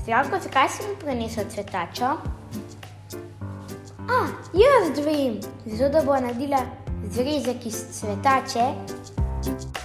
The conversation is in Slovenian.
Zdravko, zakaj si mi prinesel cvetačo? Jaz vem, zato da bo naredila zrezek iz cvetače.